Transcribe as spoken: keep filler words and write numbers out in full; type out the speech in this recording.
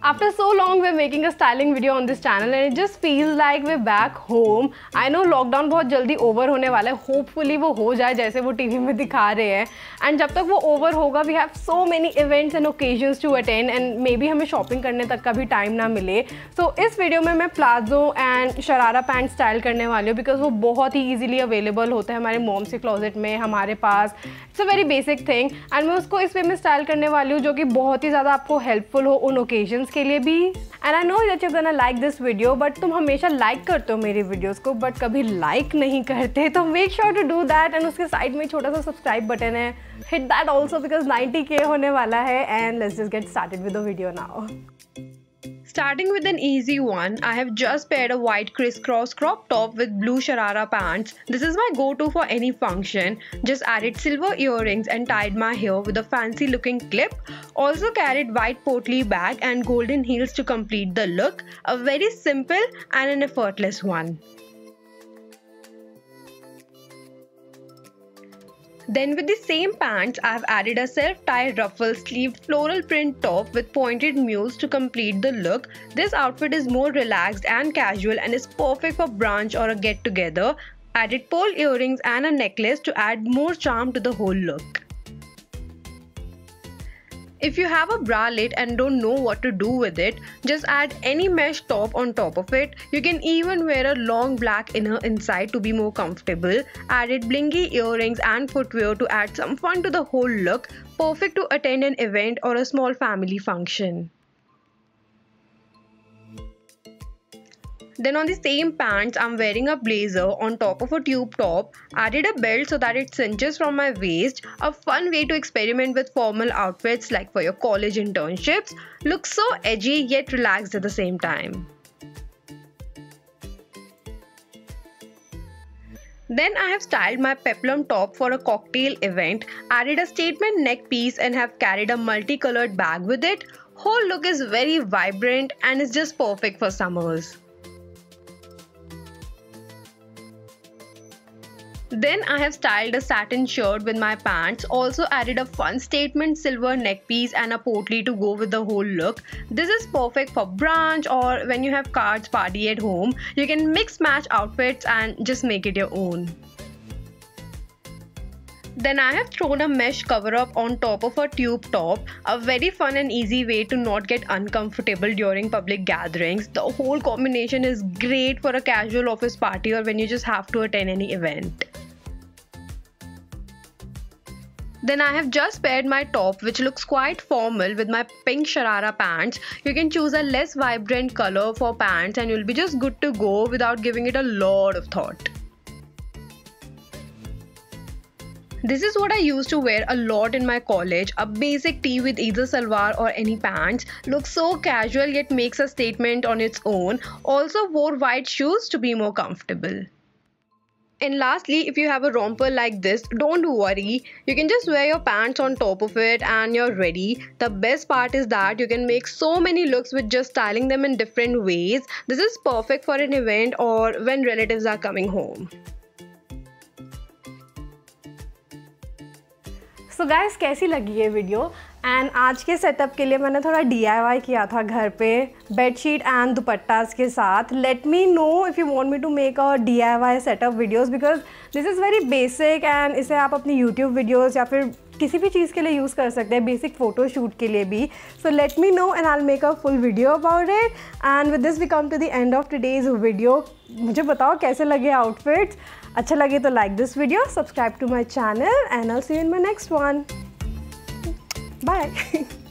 After so long we're making a styling video on this channel and it just feels like we're back home. I know lockdown बहुत जल्दी over होने वाला है. Hopefully वो हो जाए जैसे वो टीवी में दिखा रहे हैं. And जब तक वो over होगा we have so many events and occasions to attend and maybe हमें shopping करने तक का भी time ना मिले. So इस वीडियो में मैं palazzo and sharara pant style करने वाली हूँ because वो बहुत ही easily available होता है हमारे मॉम से क्लोजेट में हमारे पास. It's a very basic thing and मैं उसको इस वे में स्टाइल करने वाली हूँ जो कि बहुत ही ज़्यादा आपको हेल्पफुल हो उन ओकेजन्स के लिए भी. And I know that you gonna like this video, but तुम हमेशा लाइक करते हो मेरी वीडियोस को बट कभी लाइक नहीं करते, तो make sure to do that. And उसके साइड में छोटा सा सब्सक्राइब बटन है, hit that also because ninety K होने वाला है. And let's just get started with the video now. Starting with an easy one, I have just paired a white crisscross crop top with blue sharara pants. This is my go-to for any function. Just added silver earrings and tied my hair with a fancy looking clip. Also carried white potli bag and golden heels to complete the look. A very simple and an effortless one. Then with the same pants, I have added a self-tie ruffle sleeved floral print top with pointed mules to complete the look. This outfit is more relaxed and casual and is perfect for brunch or a get-together. Added pearl earrings and a necklace to add more charm to the whole look. If you have a bralette and don't know what to do with it, just add any mesh top on top of it. You can even wear a long black inner inside to be more comfortable. Added blingy earrings and footwear to add some fun to the whole look. Perfect to attend an event or a small family function. Then on the same pants, I'm wearing a blazer on top of a tube top. Added a belt so that it cinches from my waist. A fun way to experiment with formal outfits like for your college internships. Looks so edgy yet relaxed at the same time. Then I have styled my peplum top for a cocktail event. Added a statement neck piece and have carried a multicolored bag with it. Whole look is very vibrant and is just perfect for summers. Then I have styled a satin shirt with my pants, also added a fun statement silver neck piece and a potli to go with the whole look. This is perfect for brunch or when you have cards party at home. You can mix match outfits and just make it your own. Then I have thrown a mesh cover up on top of a tube top, a very fun and easy way to not get uncomfortable during public gatherings. The whole combination is great for a casual office party or when you just have to attend any event. Then I have just paired my top, which looks quite formal, with my pink sharara pants. You can choose a less vibrant color for pants and you'll be just good to go without giving it a lot of thought. This is what I used to wear a lot in my college, a basic tee with either salwar or any pants. Looks so casual yet makes a statement on its own. Also wore white shoes to be more comfortable. And lastly, if you have a romper like this, don't worry. You can just wear your pants on top of it and you're ready. The best part is that you can make so many looks with just styling them in different ways. This is perfect for an event or when relatives are coming home. So so guys, कैसी लगी ये video? And आज के setup के लिए मैंने थोड़ा D I Y किया था घर पे बेडशीट एंड दुपट्टास के साथ. Let me know if you want me to make a D I Y setup videos because this is very basic and इसे आप अपनी यूट्यूब वीडियोज़ या फिर किसी भी चीज़ के लिए यूज़ कर सकते हैं, बेसिक फ़ोटो शूट के लिए भी. So let me know and I will make a full video about it. And with this we come to the end of today's video. मुझे बताओ कैसे लगे आउटफिट्स. अच्छा लगे तो like this video, subscribe to my channel and I will see you in my next one. Bye.